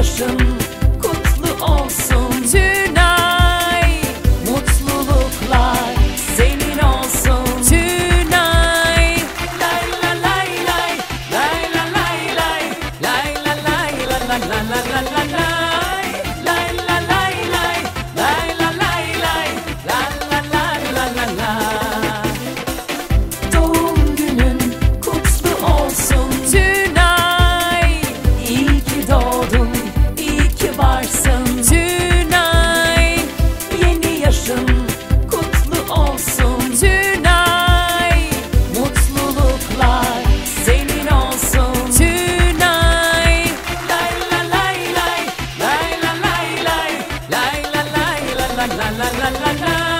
yaşın kutlu olsun Tünay. Mutluluklar senin olsun Tünay. Lay la lay lay, lay la lay lay, lay la lay la la la la la la lay. Lay la lay lay, lay la lay lay, la la la la la la. Doğum günün kutlu olsun Tünay. İyi ki doğdun, iyi ki varsın Tünay. Yeni yaşın kutlu olsun Tünay. Mutluluklar senin olsun Tünay. Lay la lay lay, lay la lay lay, lay la lay la la la la la la.